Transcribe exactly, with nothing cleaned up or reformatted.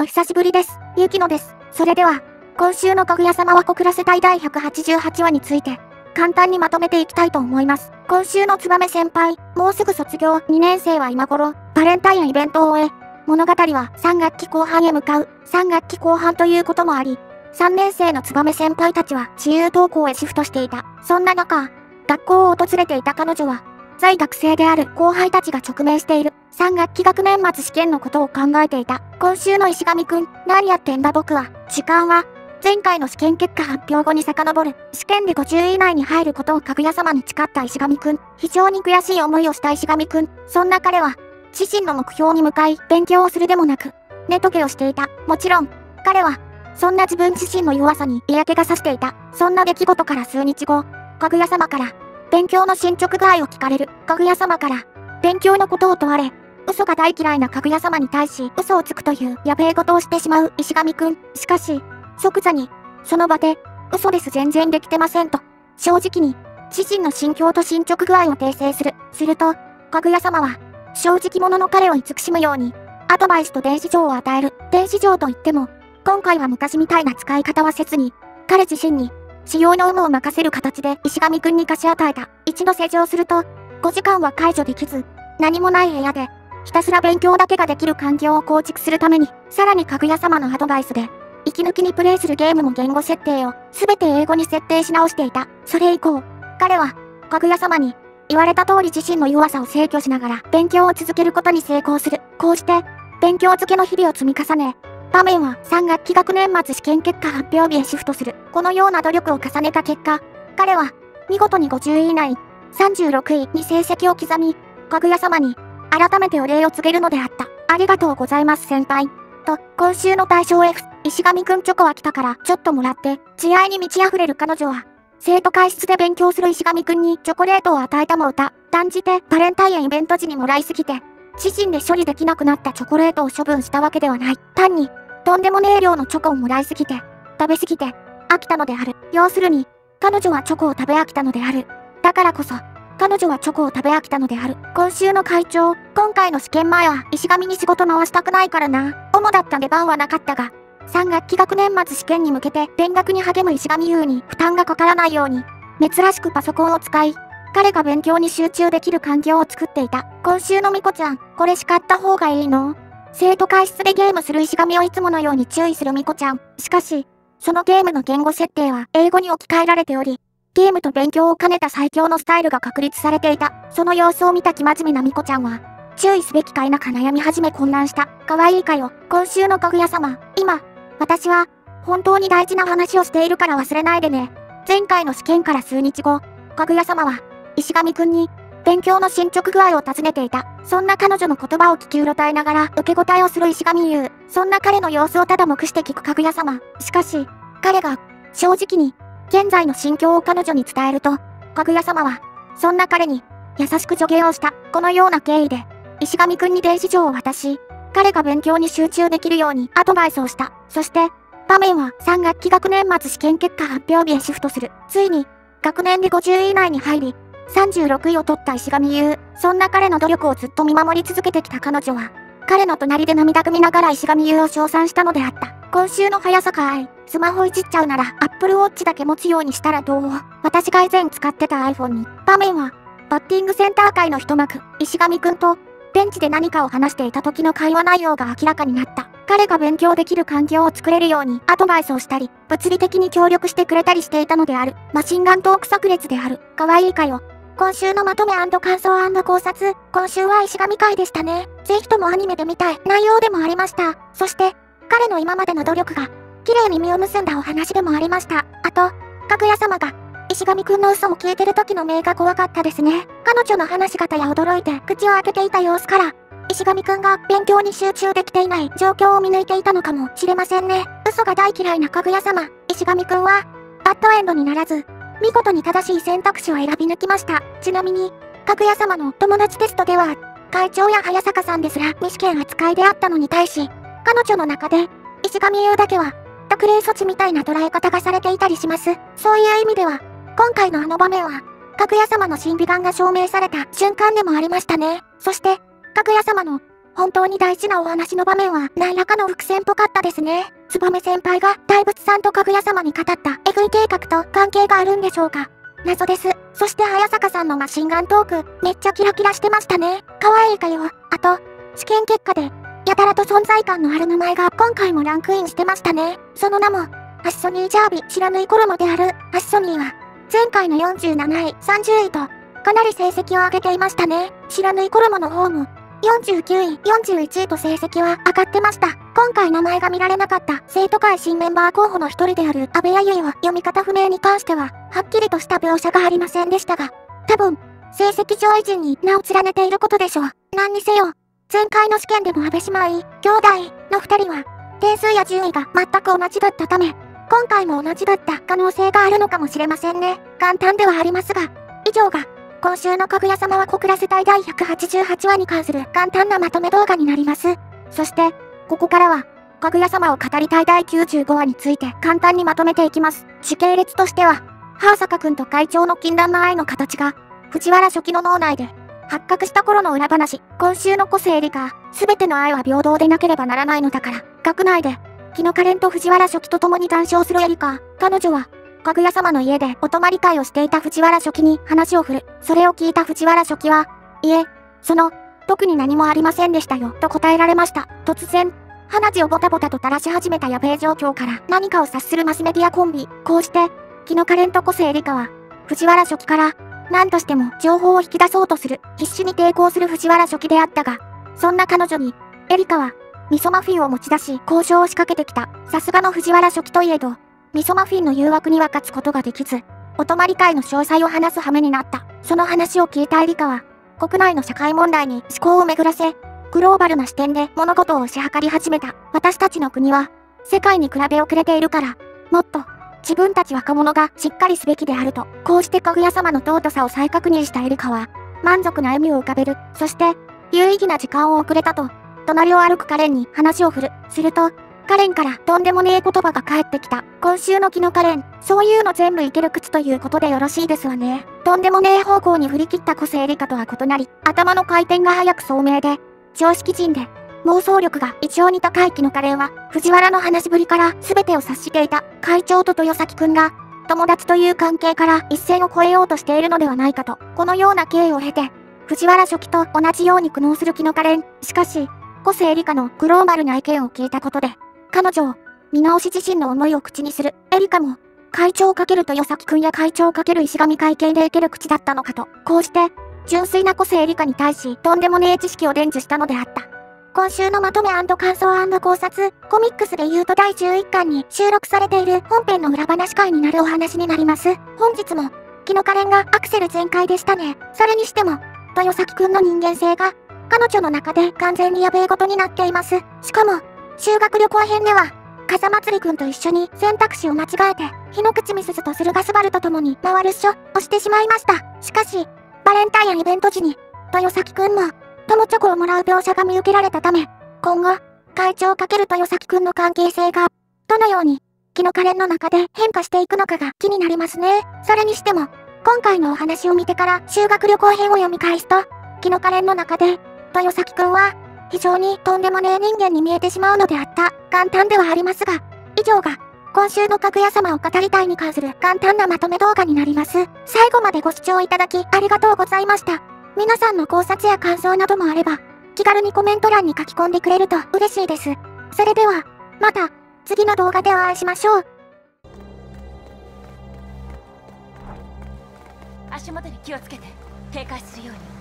久しぶりです。ゆきのです。それでは、今週のかぐや様は告らせたいだいひゃくはちじゅうはちわについて、簡単にまとめていきたいと思います。今週のつばめ先輩、もうすぐ卒業、にねん生は今頃、バレンタインイベントを終え、物語はさん学期後半へ向かう、さん学期後半ということもあり、さんねん生のつばめ先輩たちは自由登校へシフトしていた。そんな中、学校を訪れていた彼女は、在学生である後輩たちが直面しているさん学期学年末試験のことを考えていた。今週の石上くん、何やってんだ僕は。時間は、前回の試験結果発表後に遡る。試験でごじゅうい以内に入ることをかぐや様に誓った石上くん。非常に悔しい思いをした石上くん。そんな彼は、自身の目標に向かい、勉強をするでもなく、寝時計をしていた。もちろん、彼は、そんな自分自身の弱さに嫌気がさしていた。そんな出来事から数日後、かぐや様から、勉強の進捗具合を聞かれる。かぐや様から、勉強のことを問われ、嘘が大嫌いなかぐや様に対し嘘をつくというやべえことをしてしまう石上くん。しかし、即座に、その場で、嘘です全然できてませんと、正直に、自身の心境と進捗具合を訂正する。すると、かぐや様は、正直者の彼を慈しむように、アドバイスと電子錠を与える。電子錠といっても、今回は昔みたいな使い方はせずに、彼自身に、使用の有無を任せる形で石上くんに貸し与えた。一度施錠すると、ごじかんは解除できず、何もない部屋で、ひたすら勉強だけができる環境を構築するために、さらにかぐや様のアドバイスで、息抜きにプレイするゲームも言語設定を、すべて英語に設定し直していた。それ以降、彼は、かぐや様に、言われた通り自身の弱さを制御しながら、勉強を続けることに成功する。こうして、勉強漬けの日々を積み重ね、場面はさん学期学年末試験結果発表日へシフトする。このような努力を重ねた結果、彼は、見事にごじゅうい以内、さんじゅうろくいに成績を刻み、かぐや様に、改めてお礼を告げるのであった。ありがとうございます先輩。と、今週の対象 F、石上くんチョコは来たからちょっともらって、慈愛に満ち溢れる彼女は、生徒会室で勉強する石上くんにチョコレートを与えたも歌。断じてバレンタインイベント時にもらいすぎて、自身で処理できなくなったチョコレートを処分したわけではない。単に、とんでもねえ量のチョコをもらいすぎて、食べすぎて、飽きたのである。要するに、彼女はチョコを食べ飽きたのである。だからこそ、彼女はチョコを食べ飽きたのである。今週の会長、今回の試験前は石上に仕事回したくないからな。主だった出番はなかったが、さん学期学年末試験に向けて勉学に励む石上優に負担がかからないように、珍しくパソコンを使い、彼が勉強に集中できる環境を作っていた。今週のみこちゃん、これ叱った方がいいの？生徒会室でゲームする石上をいつものように注意するみこちゃん。しかし、そのゲームの言語設定は英語に置き換えられており、ゲームと勉強を兼ねた最強のスタイルが確立されていた。その様子を見た生真面目なみこちゃんは、注意すべきか否か悩み始め混乱した。可愛いかよ。今週のかぐや様、今、私は、本当に大事な話をしているから忘れないでね。前回の試験から数日後、かぐや様は、石上くんに、勉強の進捗具合を尋ねていた。そんな彼女の言葉を聞きうろたえながら受け答えをする石上優。そんな彼の様子をただ目して聞くかぐや様。しかし、彼が、正直に、現在の心境を彼女に伝えると、かぐや様は、そんな彼に、優しく助言をした。このような経緯で、石上くんに電子錠を渡し、彼が勉強に集中できるようにアドバイスをした。そして、場面はさん学期学年末試験結果発表日へシフトする。ついに、学年でごじゅうい以内に入り、さんじゅうろくいを取った石上優。そんな彼の努力をずっと見守り続けてきた彼女は、彼の隣で涙ぐみながら石上優を称賛したのであった。今週の早さかい。スマホいじっちゃうなら Apple Watch だけ持つようにしたらどう？私が以前使ってた iPhone に。場面は、バッティングセンター界の一幕、石上くんと、ベンチで何かを話していた時の会話内容が明らかになった。彼が勉強できる環境を作れるようにアドバイスをしたり、物理的に協力してくれたりしていたのである。マシンガントーク炸裂である。可愛いかよ。今週のまとめ&感想&考察。今週は石上会でしたね。ぜひともアニメで見たい内容でもありました。そして、彼の今までの努力が、綺麗に実を結んだお話でもありました。あと、かぐや様が、石上くんの嘘を聞いてる時の目が怖かったですね。彼女の話し方や驚いて口を開けていた様子から、石上くんが勉強に集中できていない状況を見抜いていたのかもしれませんね。嘘が大嫌いなかぐや様、石上くんは、バッドエンドにならず、見事に正しい選択肢を選び抜きました。ちなみに、かぐや様の友達テストでは、会長や早坂さんですら未試験扱いであったのに対し、彼女の中で、石上優だけは、特例措置みたいな捉え方がされていたりします。そういう意味では、今回のあの場面は、かぐや様の審美眼が証明された瞬間でもありましたね。そして、かぐや様の本当に大事なお話の場面は何らかの伏線っぽかったですね。燕先輩が大仏さんとかぐや様に語ったエグい計画と関係があるんでしょうか。謎です。そして早坂さんのマシンガントーク、めっちゃキラキラしてましたね。可愛いかよ。あと、試験結果で、やたらと存在感のある名前が今回もランクインしてましたね。その名も、アシソニージャービ、知らぬい衣である、アシソニーは、前回のよんじゅうなない、さんじゅういと、かなり成績を上げていましたね。知らぬい衣の方も、よんじゅうきゅうい、よんじゅういちいと成績は上がってました。今回名前が見られなかった生徒会新メンバー候補の一人である安部弥生は読み方不明に関してははっきりとした描写がありませんでしたが、多分、成績上位陣に名を連ねていることでしょう。何にせよ、前回の試験でも安部姉妹、兄弟の二人は点数や順位が全く同じだったため、今回も同じだった可能性があるのかもしれませんね。簡単ではありますが、以上が今週のかぐや様は告らせたいだいひゃくはちじゅうはちわに関する簡単なまとめ動画になります。そして、ここからは、かぐや様を語りたいだいきゅうじゅうごわについて簡単にまとめていきます。時系列としては、早坂くんと会長の禁断の愛の形が、藤原初期の脳内で、発覚した頃の裏話、今週の個性理科、すべての愛は平等でなければならないのだから、学内で、木のカレンと藤原初期と共に談笑するエリカ、彼女は、かぐや様の家でお泊まり会をしていた藤原初期に話を振る。それを聞いた藤原初期は、いえ、その、特に何もありませんでしたよ、と答えられました。突然、鼻血をボタボタと垂らし始めたやべえ状況から何かを察するマスメディアコンビ。こうして、木のカレンと個性理科は、藤原初期から、何としても情報を引き出そうとする、必死に抵抗する藤原初期であったが、そんな彼女に、エリカは、味噌マフィンを持ち出し、交渉を仕掛けてきた。さすがの藤原初期といえど、味噌マフィンの誘惑には勝つことができず、お泊まり会の詳細を話す羽目になった。その話を聞いたエリカは、国内の社会問題に思考を巡らせ、グローバルな視点で物事を推し量り始めた。私たちの国は、世界に比べ遅れているから、もっと、自分たち若者がしっかりすべきであると、こうしてかぐや様の尊さを再確認したエリカは、満足な笑みを浮かべる。そして、有意義な時間を遅れたと、隣を歩くカレンに話を振る。すると、カレンからとんでもねえ言葉が返ってきた。今週の木のカレン、そういうの全部いける口ということでよろしいですわね。とんでもねえ方向に振り切った個性理科とは異なり、頭の回転が速く聡明で、常識人で、妄想力が異常に高い木のカレンは、藤原の話しぶりから全てを察していた。会長と豊崎くんが、友達という関係から一線を越えようとしているのではないかと、このような経緯を経て、藤原初期と同じように苦悩する木のカレン。しかし、個性理科のグローバルな意見を聞いたことで、彼女を見直し自身の思いを口にする。エリカも、会長かける豊崎くんや会長かける石上会系でいける口だったのかと、こうして、純粋な個性理科に対し、とんでもねえ知識を伝授したのであった。今週のまとめ&感想&考察、コミックスで言うとだいじゅういっかんに収録されている本編の裏話会になるお話になります。本日も、木のカレンがアクセル全開でしたね。それにしても、豊崎くんの人間性が、彼女の中で完全にやべえことになっています。しかも、修学旅行編では、風祭りくんと一緒に選択肢を間違えて、日の口みすずと駿河スバルと共に回るっしょをしてしまいました。しかし、バレンタインイベント時に、豊崎くんも、友チョコをもらう描写が見受けられたため、今後、会長×豊崎くんの関係性が、どのように、木のカレンの中で変化していくのかが気になりますね。それにしても、今回のお話を見てから修学旅行編を読み返すと、木のカレンの中で、豊崎くんは、非常にとんでもねえ人間に見えてしまうのであった。簡単ではありますが、以上が、今週のかぐや様を語りたいに関する簡単なまとめ動画になります。最後までご視聴いただきありがとうございました。皆さんの考察や感想などもあれば、気軽にコメント欄に書き込んでくれると嬉しいです。それでは、また、次の動画でお会いしましょう。 足元に気をつけて、警戒するように。